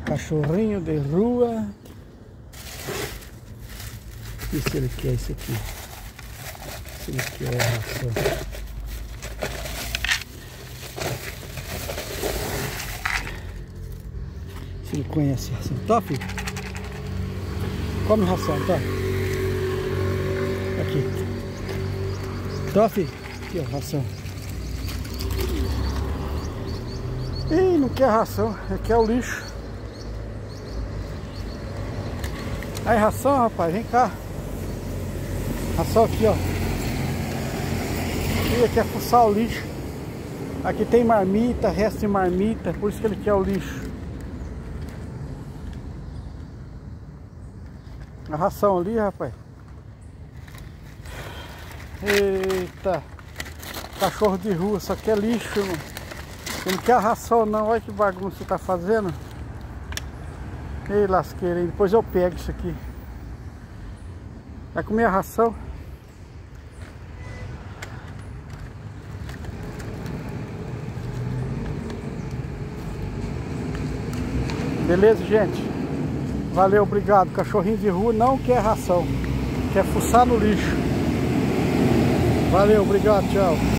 Cachorrinho de rua. E se ele quer isso aqui? Se ele quer ração. Se ele conhece ração. Tá, filho? Come ração, tá? Aqui. Tá, filho? Aqui, ó, ração. Ih, não quer ração. Ele quer o lixo. Aí, ração, rapaz. Vem cá. Ração aqui, ó. Ele quer fuçar o lixo. Aqui tem marmita, resto de marmita. Por isso que ele quer o lixo. A ração ali, rapaz. Eita. Cachorro de rua, só quer lixo, mano. Não quer a ração não. Olha que bagunça você tá fazendo. Ei, lasqueira. Depois eu pego isso aqui. Vai comer a ração. Beleza, gente? Valeu, obrigado. Cachorrinho de rua não quer ração. Quer fuçar no lixo. Valeu, obrigado, tchau.